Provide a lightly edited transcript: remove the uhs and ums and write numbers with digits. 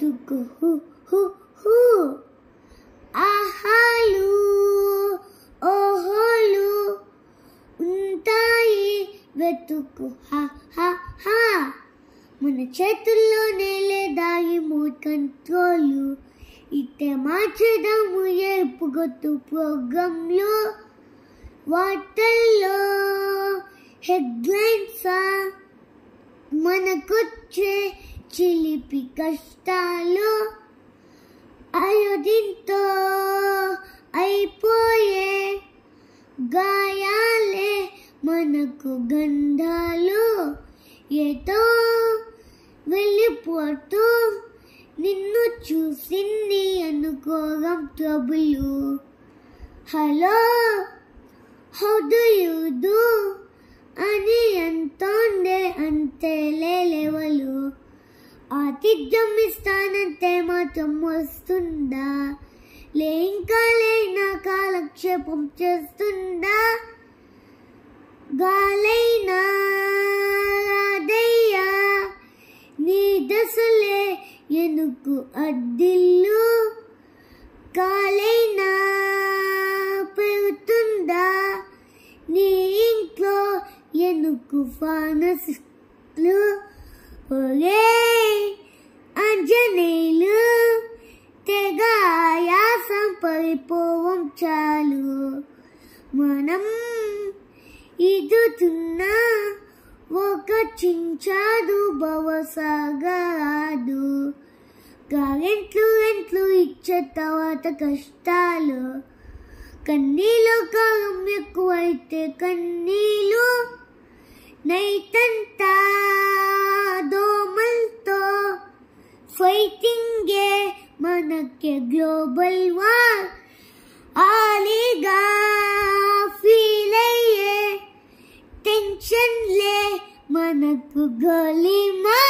వెతుకు హు హు హు ఆహాలు ఓహోలు ఉంటాయి వెతుకు హా హా హా మన చేతుల్లోనే లేదా రిమోట్ కంట్రోల్ ఇట్టే మార్చేద్దాము ఏపు గొత్తు ప్రోగ్రాంలు వార్తల్లో హెడ్లైన్స్ మనకొచ్చే చిలిపి కష్టాలు అయోదింతో అయిపోయే గాయాలే మనకు గంధాలు ఏతో వెళ్ళిపోతూ నిన్ను చూసింది అనుకోవడం trouble hello how do you do అని అంతోందే అంతే లేవలు ఆతిథ్యం ఇస్తానంటే మాత్రం వస్తుందా లే ఇంకా లేనా కాలక్షేపం చేస్తుందా గాలైనా రాదయ్యా నీ దశలే ఎనుకు అద్దిల్లు కాలైనా పెరుగుతుందా నీ ఇంట్లో ఎనుకు ఫానస్లు ఒరే ఆంజనేయులు తెగ ఆయాసం పడిపోవం చాలు మనం ఇదుతున్నా ఒక చించాదు భవసాగాదు గంటలు ఇచ్చే తర్వాత కష్టాలు కన్నీలో కాలం ఎక్కువైతే కన్నీలు నైతంతా దోమలతో ఫైటింగే మనకే గ్లోబల్ వార్ ఆలీగా ఫీల్ అయ్యే టెన్షన్లే మనకు గోలీమార్